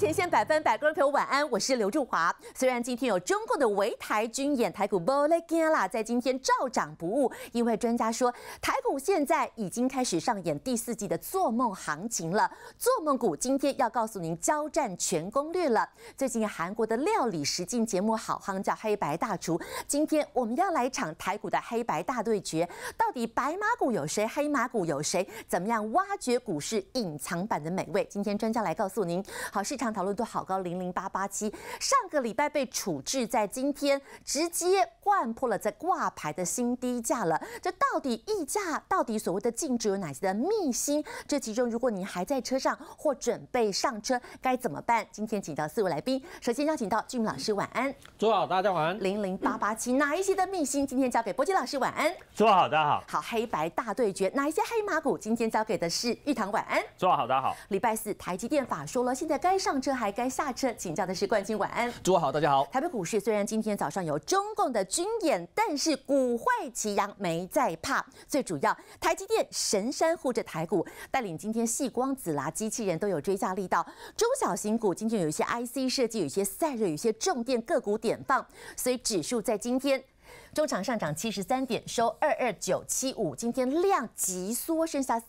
前线100分，100个人朋友晚安，我是刘祝华。虽然今天有中共的围台军演，台股没在惊啦，在今天照涨不误，因为专家说台股现在已经开始上演第4季的做梦行情了。做梦股今天要告诉您交战全攻略了。最近韩国的料理实境节目好夯，叫黑白大厨。今天我们要来一场台股的黑白大对决，到底白马股有谁，黑马股有谁？怎么样挖掘股市隐藏版的美味？今天专家来告诉您。好，市场讨论度好高，00887，上个礼拜被处置，在今天直接掼破了在挂牌的新低价了。这到底溢价，到底所谓的净值有哪些的秘辛？这其中，如果您还在车上或准备上车，该怎么办？今天请到4位来宾，首先邀请到俊老师，晚安。 诸位好，大家晚安。 00887，哪一些的秘辛？今天交给波基老师，晚安。 诸位好，大家好。 好，黑白大对决，哪一些黑马股？今天交给的是玉堂，晚安。 诸位好，大家好。 礼拜4，台积电法说了，现在该上车还该下车？请教的是冠军，晚安。 诸位好，大家好。 台北股市虽然今天早上有中共的军演，但是股汇齐扬，没在怕。最主要，台积电神山护着台股，带领今天矽光子啦、机器人都有追价力道。中小型股今天有一些 IC 设计，有一些散热，有一些重电个股点放，所以指数在今天中场上涨73点，收22975。今天量急缩，剩下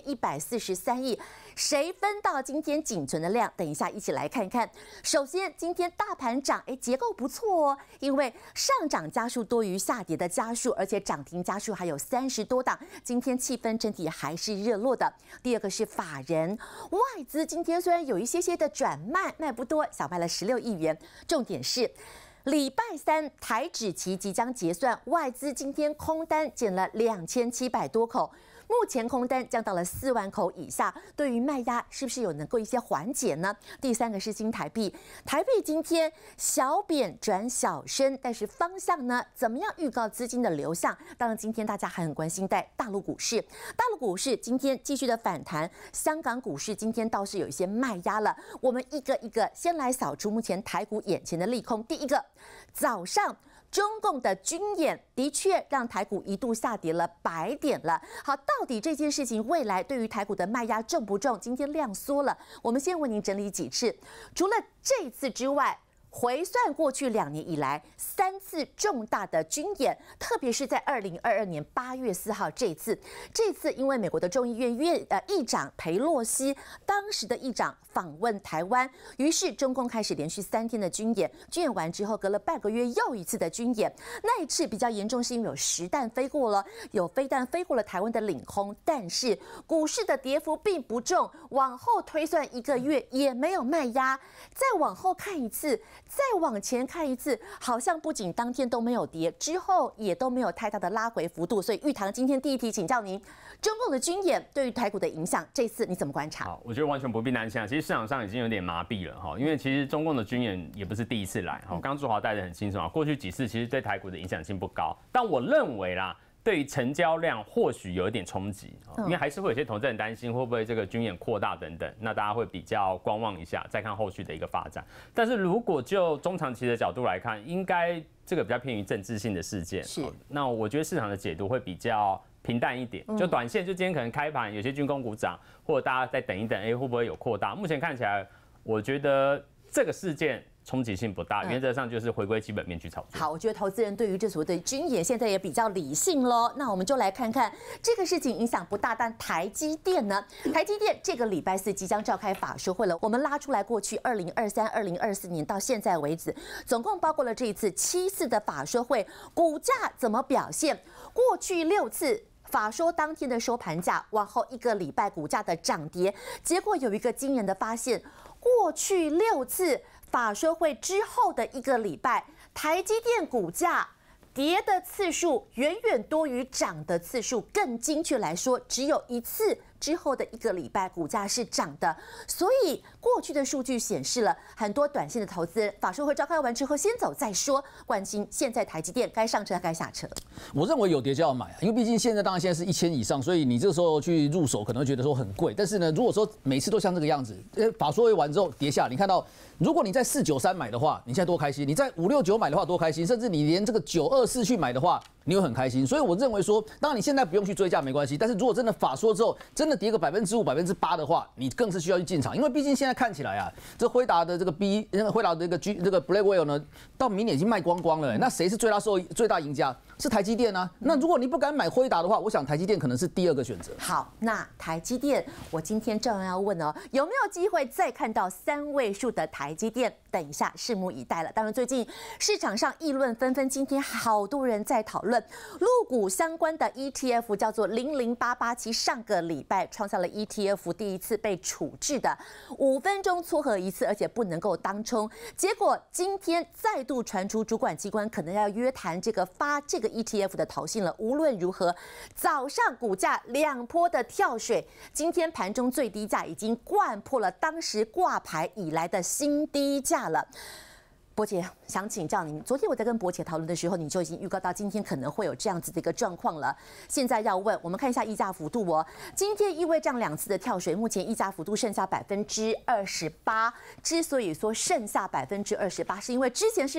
3143亿。谁分到今天仅存的量？等一下一起来看看。首先，今天大盘涨，结构不错哦，因为上涨家数多于下跌的家数，而且涨停家数还有30多档。今天气氛整体还是热络的。第二个是法人外资，今天虽然有一些的转卖，卖不多，小卖了16亿元。重点是，礼拜3台指期即将结算，外资今天空单减了2700多口，目前空单降到了4万口以下，对于卖压是不是有能够一些缓解呢？第三个是新台币，台币今天小贬转小升，但是方向呢？怎么样预告资金的流向？当然，今天大家还很关心在大陆股市，大陆股市今天继续的反弹，香港股市今天倒是有一些卖压了。我们一个一个先来扫除目前台股眼前的利空。第一个，早上中共的军演的确让台股一度下跌了100点了。好，到底这件事情未来对于台股的卖压重不重？今天量缩了，我们先为您整理几次。除了这次之外，回算过去2年以来3次重大的军演，特别是在2022年8月4号这次因为美国的众议院议长裴洛西当时的议长访问台湾，于是中共开始连续3天的军演。军演完之后，隔了半个月又一次的军演。那一次比较严重，是因为有实弹飞过了，有飞弹飞过了台湾的领空，但是股市的跌幅并不重，往后推算1个月也没有卖压。再往后看一次，再往前看一次，好像不仅当天都没有跌，之后也都没有太大的拉回幅度。所以玉堂今天第一题请教您，中共的军演对于台股的影响，这次你怎么观察？ 好，我觉得完全不必担心啊。其实市场上已经有点麻痹了哈，因为其实中共的军演也不是第一次来哈。刚刚祝华带得很清楚啊，过去几次其实对台股的影响性不高，但我认为啦，对于成交量或许有一点冲击，因为还是会有些投资人担心会不会这个军演扩大等等，那大家会比较观望一下，再看后续的一个发展。但是如果就中长期的角度来看，应该这个比较偏于政治性的事件，是。那我觉得市场的解读会比较平淡一点，就短线就今天可能开盘有些军工股涨，或者大家再等一等，会不会有扩大？目前看起来，我觉得这个事件冲击性不大，原则上就是回归基本面去炒作。 好，我觉得投资人对于这所谓的军演现在也比较理性咯。那我们就来看看这个事情影响不大，但台积电呢？台积电这个礼拜4即将召开法说会了。我们拉出来过去2023、2024年到现在为止，总共包括了这一次7次的法说会，股价怎么表现？过去6次。法说当天的收盘价，往后1个礼拜股价的涨跌，结果有一个惊人的发现：过去6次法说会之后的1个礼拜，台积电股价跌的次数远远多于涨的次数，更精确来说，只有1次。之后的1个礼拜，股价是涨的，所以过去的数据显示了很多短线的投资人，法说会召开完之后先走再说，关心现在台积电该上车该下车。 我认为有跌就要买啊，因为毕竟现在是1000以上，所以你这个时候去入手可能会觉得说很贵，但是呢，如果说每次都像这个样子，法说会完之后跌下，你看到如果你在493买的话，你现在多开心；你在569买的话多开心，甚至你连这个924去买的话。 你会很开心。所以我认为说，当然你现在不用去追价没关系，但是如果真的法说之后真的跌个5%、8%的话，你更是需要去进场，因为毕竟现在看起来啊，这辉达的这个辉达的这个 Blackwell 呢，到明年已经卖光光了，那谁是最大赢家？是台积电啊。那如果你不敢买辉达的话，我想台积电可能是第2个选择。 好，那台积电，我今天照样要问哦，有没有机会再看到3位数的台积电？等一下，拭目以待了。当然，最近市场上议论纷纷，今天好多人在讨论陆股相关的 ETF， 叫做00887，上个礼拜创下了 ETF 第一次被处置的5分钟撮合一次，而且不能够当冲。结果今天再度传出主管机关可能要约谈这个发这个 ETF 的投信了。无论如何，早上股价2波的跳水，今天盘中最低价已经掼破了当时挂牌以来的新低价了。伯姐想请教您，昨天我在跟伯姐讨论的时候，你就已经预告到今天可能会有这样子的一个状况了。现在要问，我们看一下溢价幅度哦。今天因为这样2次的跳水，目前溢价幅度剩下28%。之所以说剩下28%，是因为之前是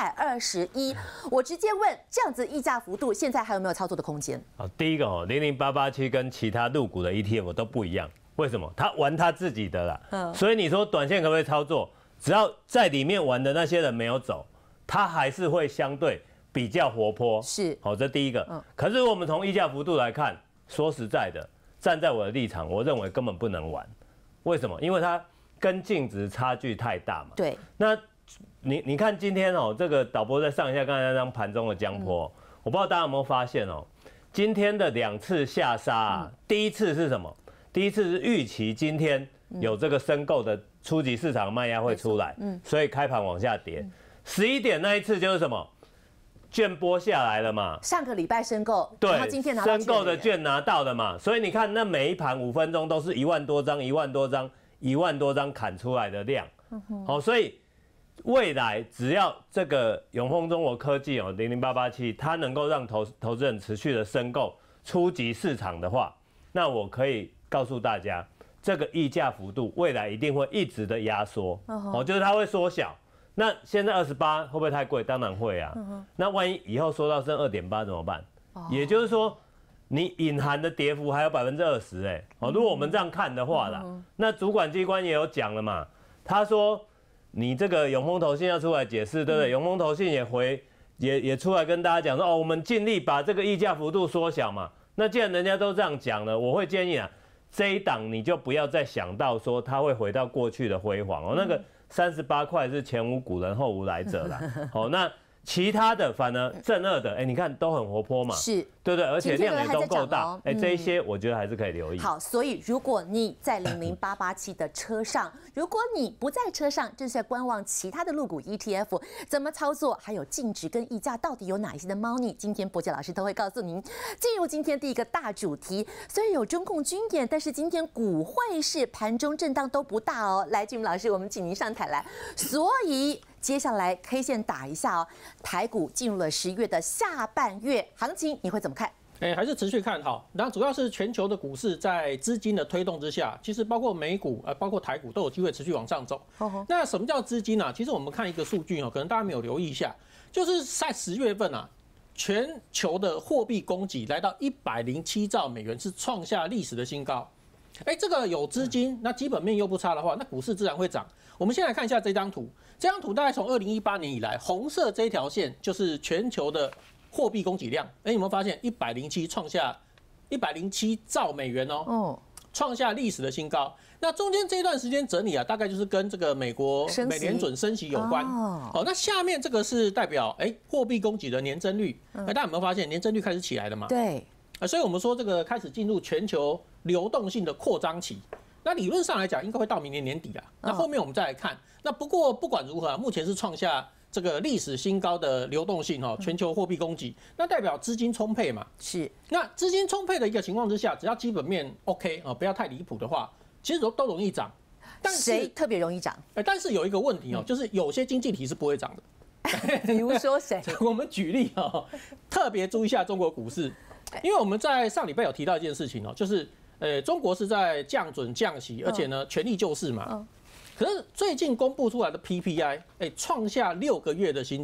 221。我直接问，这样子溢价幅度现在还有没有操作的空间？ 好，第一个00887跟其他陆股的 ETF 都不一样，为什么？他玩他自己的啦。所以你说短线可不可以操作？只要在里面玩的那些人没有走，它还是会相对比较活泼。 是， 好，这第一个。可是我们从溢价幅度来看，说实在的，站在我的立场，我认为根本不能玩。为什么？因为它跟净值差距太大嘛。 对。 那你看今天这个导播再上一下刚才那张盘中的江波，我不知道大家有没有发现今天的2次下杀第一次是什么？第一次是预期今天有这个申购的初级市场卖压会出来，所以开盘往下跌。11点那一次就是什么？券拨下来了嘛？ 上个礼拜申购， 对， 然后今天拿到申购的券拿到了嘛？所以你看那每一盘5分钟都是1万多张、1万多张、1万多张砍出来的量。好，所以未来只要这个永丰中国科技00887，它能够让投资人持续的申购初级市场的话，那我可以告诉大家，这个溢价幅度未来一定会一直的压缩，就是它会缩小。那现在28会不会太贵？当然会啊。那万一以后缩到剩2.8怎么办？也就是说，你隐含的跌幅还有20%哎。如果我们这样看的话啦，那主管机关也有讲了嘛，他说你这个永丰投信要出来解释，对不对？永丰投信也出来跟大家讲说，我们尽力把这个溢价幅度缩小嘛。那既然人家都这样讲了，我会建议这一档你就不要再想到说它会回到过去的辉煌那个38块是前无古人后无来者啦。那其他的反而正2的，你看都很活泼嘛， 是， 对不对？而且量也都够大，这一些我觉得还是可以留意。 好，所以如果你在00887的车上，如果你不在车上，正是在观望其他的陆股 ETF 怎么操作，还有净值跟溢价到底有哪一些的猫腻，今天伯杰老师都会告诉您。进入今天第一个大主题，虽然有中共军演，但是今天股汇市盘中震荡都不大哦。来，俊老师，我们请您上台来。所以接下来 K 线打一下台股进入了10月的下半月行情，你会怎么看？ 还是持续看好。然后主要是全球的股市在资金的推动之下，其实包括美股包括台股都有机会持续往上走。那什么叫资金其实我们看一个数据可能大家没有留意一下，就是在10月份全球的货币供给来到107兆美元，是创下历史的新高。这个有资金，那基本面又不差的话，那股市自然会涨。我们先来看一下这张图，这张图大概从2018年以来，红色这一条线就是全球的货币供给量。有没有发现107创下107兆美元创下历史的新高。那中间这一段时间整理大概就是跟这个美联准升息有关。那下面这个是代表货币供给的年增率。大家有没有发现年增率开始起来了嘛？ 对。 所以我们说这个开始进入全球流动性的扩张期。那理论上来讲，应该会到明年年底啦。那后面我们再来看。那不过不管如何目前是创下这个历史新高的流动性全球货币供给，那代表资金充沛嘛？ 是。 那资金充沛的一个情况之下，只要基本面 OK 不要太离谱的话，其实都容易涨。 但谁特别容易涨？ 但是有一个问题就是有些经济体是不会涨的。 比如说谁？ 我们举例特别注意一下中国股市，因为我们在上礼拜有提到一件事情就是中国是在降准降息，而且呢全力救市嘛。可是最近公布出来的 PPI，创下6个月的新低。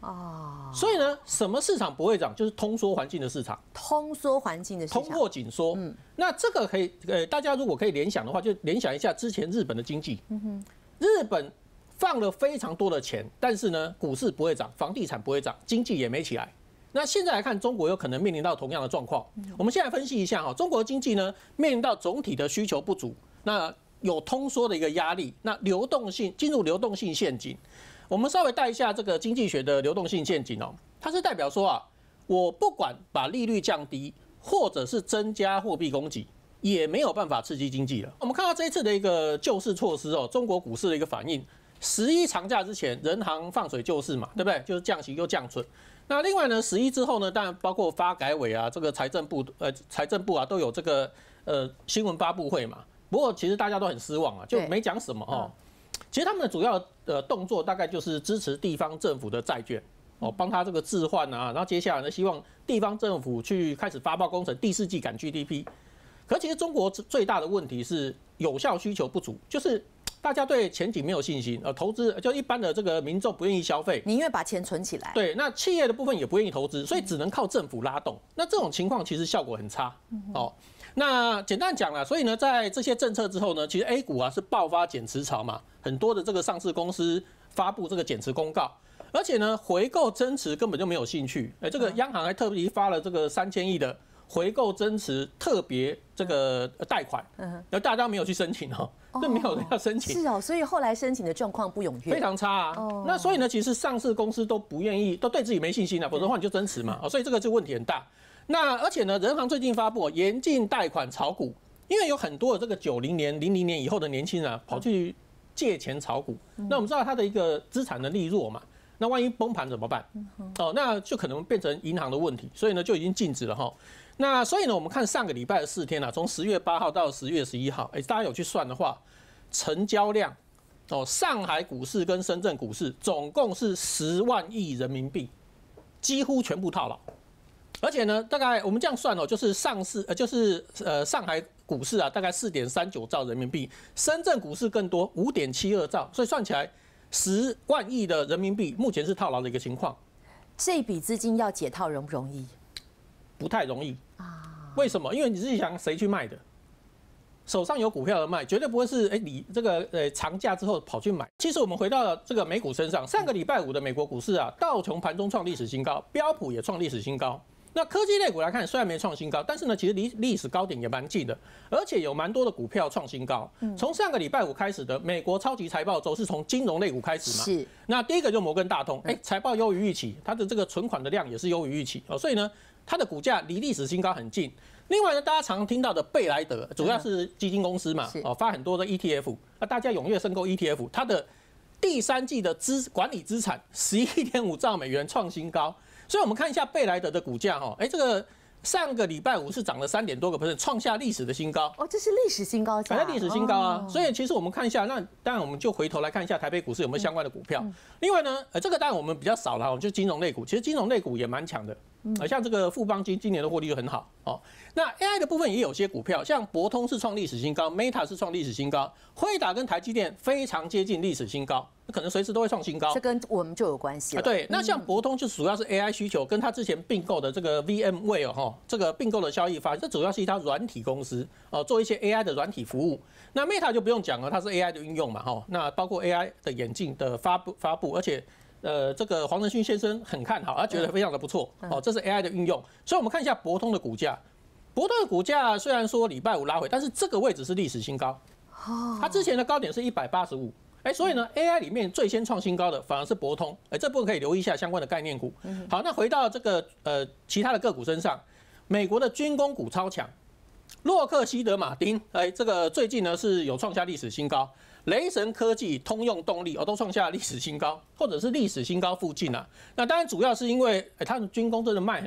所以呢，什么市场不会涨？就是通缩环境的市场， 通缩环境的市场， 通货紧缩。那这个可以，大家如果可以联想的话，就联想一下之前日本的经济。日本放了非常多的钱，但是呢，股市不会涨，房地产不会涨，经济也没起来。那现在来看，中国有可能面临到同样的状况。我们现在分析一下哈，中国经济呢面临到总体的需求不足，那有通缩的一个压力，那流动性进入流动性陷阱。我们稍微带一下这个经济学的流动性陷阱哦，它是代表说啊，我不管把利率降低，或者是增加货币供给，也没有办法刺激经济了。我们看到这一次的一个救市措施哦，中国股市的一个反应。11长假之前，人行放水救市嘛，对不对？就是降息又降准。那另外呢，11之后呢，当然包括发改委啊，这个财政部啊，都有这个新闻发布会嘛。不过其实大家都很失望啊，就没讲什么哦。其实他们的主要动作大概就是支持地方政府的债券哦，帮他这个置换啊，然后接下来呢，希望地方政府去开始发包工程，第4季赶 GDP。可其实中国最大的问题是有效需求不足，就是大家对前景没有信心，投资就一般的这个民众不愿意消费， 宁愿把钱存起来。 对，那企业的部分也不愿意投资，所以只能靠政府拉动。那这种情况其实效果很差哦。那简单讲啦，所以呢，在这些政策之后呢，其实 A 股啊是爆发减持潮嘛，很多的这个上市公司发布这个减持公告，而且呢回购增持根本就没有兴趣。这个央行还特别发了这个3000亿的回购增持特别这个贷款，然后大家没有去申请哦，就没有人要申请。 是哦，所以后来申请的状况不踊跃， 非常差啊。那所以呢，其实上市公司都不愿意，都对自己没信心啊，否则的话你就增持嘛。所以这个就问题很大。那而且呢，人行最近发布严禁贷款炒股，因为有很多的这个90年、00年以后的年轻人啊，跑去借钱炒股。那我们知道他的一个资产能力弱嘛，那万一崩盘怎么办？那就可能变成银行的问题，所以呢就已经禁止了哈。那所以呢，我们看上个礼拜的4天啊，从10月8号到10月11号，大家有去算的话，成交量上海股市跟深圳股市总共是10万亿人民币，几乎全部套牢。而且呢，大概我们这样算就是上海股市啊，大概4.39兆人民币，深圳股市更多5.72兆，所以算起来10万亿的人民币目前是套牢的一个情况。 这笔资金要解套容不容易？ 不太容易啊。为什么？因为你自己想谁去卖的？手上有股票的卖，绝对不会是你这个长假之后跑去买。其实我们回到这个美股身上，上个礼拜5的美国股市啊，道琼盘中创历史新高，标普也创历史新高。那科技类股来看，虽然没创新高，但是呢，其实离历史高点也蛮近的，而且有蛮多的股票创新高。从上个礼拜5开始的美国超级财报周是从金融类股开始嘛？ 是。 那第一个就摩根大通，财报优于预期，它的这个存款的量也是优于预期所以呢，它的股价离历史新高很近。另外呢，大家常听到的贝莱德，主要是基金公司嘛，发很多的 ETF， 大家踊跃申购 ETF， 它的第3季的管理资产11.5兆美元创新高。所以我们看一下贝莱德的股价这个上个礼拜5是涨了3.多个%，创下历史的新高。 这是历史新高价， 历史新高啊！所以其实我们看一下，那当然我们就回头来看一下台北股市有没有相关的股票。另外呢，这个当然我们比较少了，就金融类股，其实金融类股也蛮强的。像这个富邦金今年的获利就很好那 AI 的部分也有些股票，像博通是创历史新高 ，Meta 是创历史新高，辉达跟台积电非常接近历史新高，可能随时都会创新高。 这跟我们就有关系了。 对，那像博通就主要是 AI 需求，跟它之前并购的这个 VMware 这个并购的效益发，这主要是一家软体公司做一些 AI 的软体服务。那 Meta 就不用讲了，它是 AI 的运用嘛那包括 AI 的眼镜的发布，而且这个黄仁勋先生很看好，他觉得非常的不错这是 AI 的运用。所以我们看一下博通的股价，博通的股价虽然说礼拜5拉回，但是这个位置是历史新高它之前的高点是185。所以呢 ，AI 里面最先创新高的反而是博通，这部分可以留意一下相关的概念股。好，那回到这个其他的个股身上，美国的军工股超强，洛克希德马丁，这个最近呢是有创下历史新高，雷神科技、通用动力都创下历史新高，或者是历史新高附近啊。那当然主要是因为它的军工真的卖很好，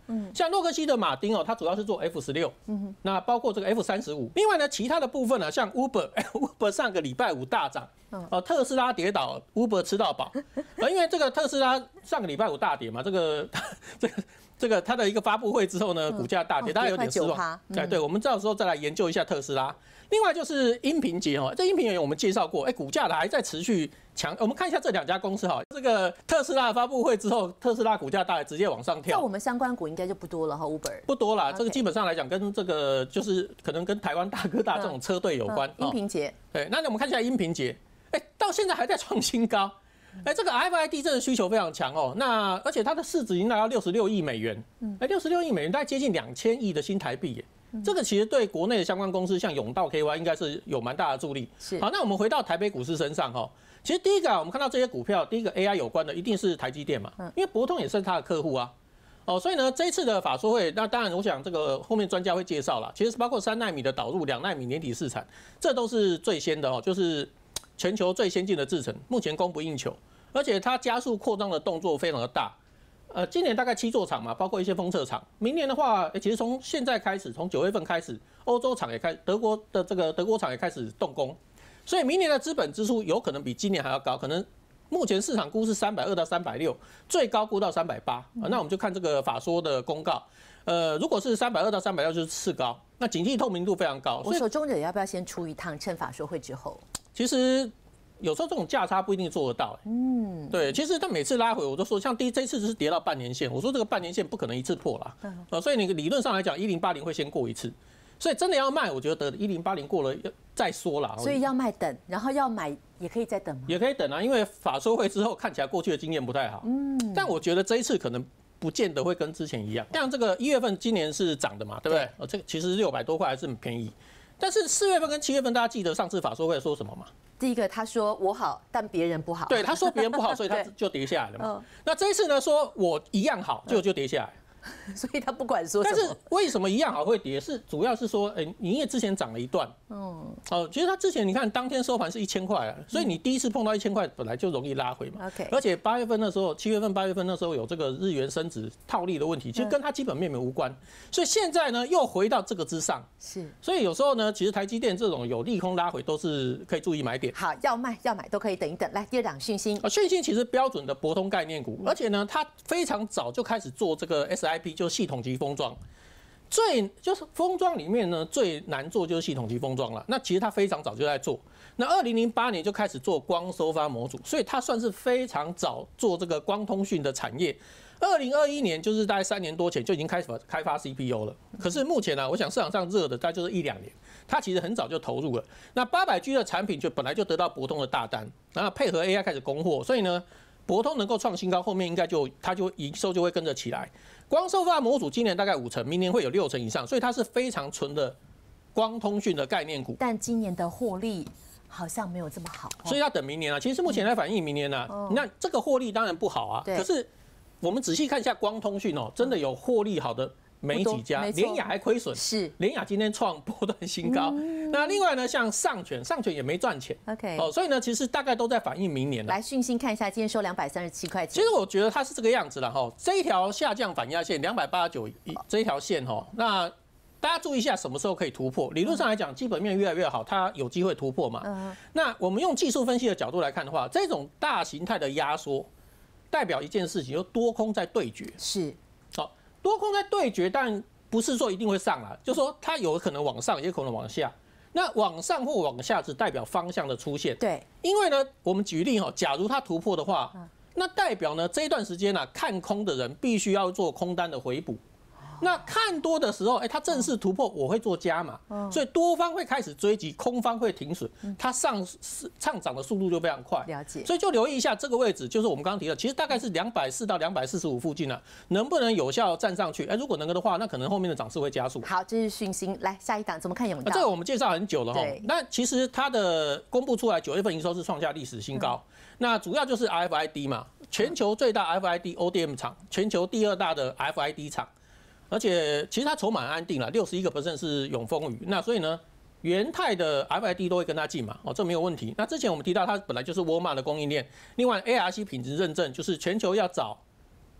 像洛克希德马丁哦，它主要是做 F16，那包括这个 F35。另外呢，其他的部分呢，像 Uber 上个礼拜五大涨，特斯拉跌倒 ，Uber 吃到饱。因为这个特斯拉上个礼拜五大跌嘛，这个它的一个发布会之后呢，股价大跌，大家有点失望。对，我们到时候再来研究一下特斯拉。另外就是音频节哦，这音频节我们介绍过，股价还在持续强。我们看一下这2家公司哈，这个特斯拉发布会之后，特斯拉股价大概直接往上跳。 那我们相关股应该就不多了哈 ，Uber 不多啦，这个基本上来讲跟这个就是可能跟台湾大哥大这种车队有关。 音频节， 对，那我们看一下音频节，到现在还在创新高。这个 RFID 这个需求非常强哦，那而且它的市值已经达到66亿美元，66亿美元大概接近2000亿的新台币耶。这个其实对国内的相关公司，像永道 KY 应该是有蛮大的助力。好，那我们回到台北股市身上哈，其实第一个我们看到这些股票，第一个 AI 有关的一定是台积电嘛，因为博通也是它的客户啊。所以呢，这一次的法说会，那当然我想这个后面专家会介绍啦，其实包括3奈米的导入，2奈米年底试产，这都是最先的哦，就是全球最先进的制程，目前供不应求，而且它加速扩张的动作非常的大。今年大概7座厂嘛，包括一些封测厂。明年的话，其实从现在开始，从9月份开始，欧洲厂也开始，德国的这个德国厂也开始动工，所以明年的资本支出有可能比今年还要高，可能目前市场估是320到360，最高估到380。那我们就看这个法说的公告，如果是320到360就是次高，那景气透明度非常高。 我手中人要不要先出一趟，趁法说会之后？ 其实。有时候这种价差不一定做得到，对，其实他每次拉回，我都说，像这次是跌到半年线，我说这个半年线不可能一次破啦，所以你理论上来讲，1080会先过一次，所以真的要卖，我觉得1080过了再说啦。 所以要卖等，然后要买也可以再等吗？ 也可以等啊，因为法说会之后看起来过去的经验不太好，但我觉得这一次可能不见得会跟之前一样，像这个1月份今年是涨的嘛，对不对？这个其实600多块还是很便宜。但是4月份跟7月份，大家记得上次法说会说什么吗？ 第一个他说我好，但别人不好。 对，他说别人不好，所以他就跌下来了嘛。那这一次呢，说我一样好，就跌下来。 所以他不管说什么。 但是为什么一样好会跌？是主要是说，你因为之前涨了一段，其实它之前你看当天收盘是1000块啊，所以你第一次碰到1000块，本来就容易拉回嘛。而且8月份那时候，7月份、8月份那时候有这个日元升值套利的问题，其实跟它基本面没无关。所以现在呢，又回到这个之上。是。所以有时候呢，其实台积电这种有利空拉回都是可以注意买点。 好，要卖都可以等一等。来，第2档讯星。 讯星其实标准的博通概念股，而且呢，它非常早就开始做这个 SIP， 就系统级封装。就是封装里面呢最难做就是系统级封装了。那其实它非常早就在做。那2008年就开始做光收发模组，所以它算是非常早做这个光通讯的产业。2021年就是大概3年多前就已经开始开发 CPU 了。可是目前呢，我想市场上热的大概就是1-2年，它其实很早就投入了。那800G 的产品就本来就得到博通的大单，然后配合 AI 开始供货，所以呢，博通能够创新高，后面应该它就营收就会跟着起来。光收发模组今年大概5成，明年会有6成以上，所以它是非常纯的光通讯的概念股。 但今年的获利好像没有这么好， 所以要等明年啊。其实目前来反映明年啊，那这个获利当然不好啊。可是我们仔细看一下光通讯哦，真的有获利好的没几家，联亚还亏损，是联亚今天创波段新高。那另外呢，像上权也没赚钱 ，OK， 所以呢，其实大概都在反映明年了。 来讯星看一下，今天收237块钱。 其实我觉得它是这个样子了哈，这一条下降反压线289这一条线哈，那大家注意一下什么时候可以突破。理论上来讲，基本面越来越好，它有机会突破嘛。那我们用技术分析的角度来看的话，这种大形态的压缩代表一件事情，就多空在对决。是，多空在对决，但不是说一定会上来，就是说它有可能往上，也可能往下。那往上或往下只代表方向的出现。对，因为呢，我们举例哈，假如它突破的话，那代表呢这一段时间呢，看空的人必须要做空单的回补。那看多的时候，它正式突破，我会做加码，所以多方会开始追击，空方会停损，它上涨的速度就非常快。了解，所以就留意一下这个位置，就是我们刚刚提的，其实大概是240到245附近啊，能不能有效站上去？如果能够的话，那可能后面的涨势会加速。 好，这是讯星，来下一档怎么看永道？ 这个我们介绍很久了哈。那其实它的公布出来9月份营收是创下历史新高，那主要就是 RFID 嘛，全球最大 RFID ODM 厂，全球第2大的 RFID 厂。而且其实它筹码安定了，61% 是永丰余，那所以呢，元泰的 RFID 都会跟它进嘛，这没有问题。那之前我们提到它本来就是沃尔玛的供应链，另外 ARC 品质认证就是全球要找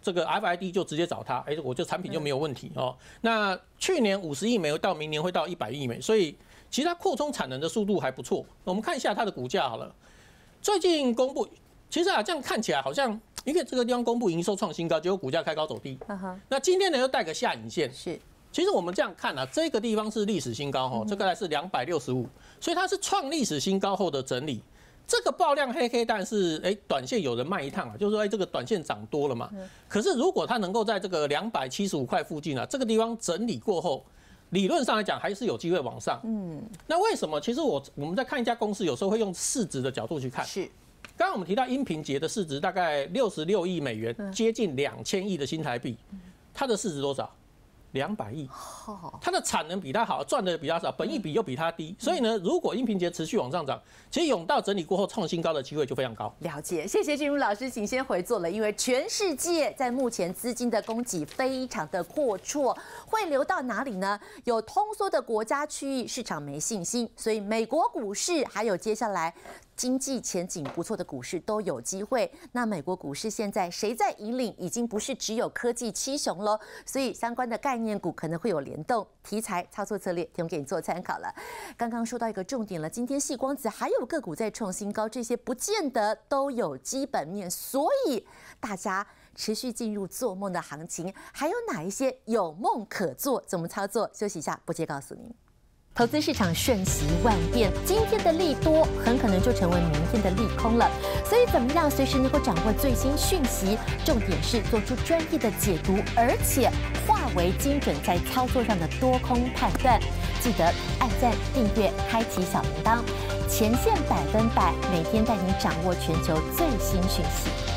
这个 FID 就直接找他，我就产品就没有问题哦。那去年50亿枚到明年会到100亿枚，所以其实它扩充产能的速度还不错。我们看一下它的股价好了，最近公布，其实这样看起来好像因为这个地方公布营收创新高，结果股价开高走低。那今天呢又带个下影线， 是。 其实我们这样看这个地方是历史新高哈，这个是265，所以它是创历史新高后的整理。这个爆量黑 K 蛋是短线有人卖一趟就是说这个短线涨多了嘛。可是如果它能够在这个275块附近这个地方整理过后，理论上来讲还是有机会往上。那为什么？其实我们在看一家公司，有时候会用市值的角度去看。 是。 刚刚我们提到英品捷的市值大概66亿美元，接近2000亿的新台币，它的市值多少？200亿，它的产能比它好，赚的比它少，本益比又比它低，所以呢，如果英品捷持续往上涨，其实甬道整理过后创新高的机会就非常高。 了解，谢谢俊儒老师，请先回座了。因为全世界在目前资金的供给非常的阔绰，会流到哪里呢？有通缩的国家区域市场没信心，所以美国股市还有接下来经济前景不错的股市都有机会。那美国股市现在谁在引领？已经不是只有科技七雄喽，所以相关的概念股可能会有联动，题材操作策略提供给你做参考了。刚刚说到一个重点了，今天矽光子还有个股在创新高，这些不见得都有基本面，所以大家持续进入做梦的行情。还有哪一些有梦可做？怎么操作？休息一下，不接告诉您。投资市场瞬息万变，今天的利多很可能就成为明天的利空了。所以怎么样随时能够掌握最新讯息？重点是做出专业的解读，而且化为精准在操作上的多空判断。记得按赞、订阅、开启小铃铛，前线100%，每天带您掌握全球最新讯息。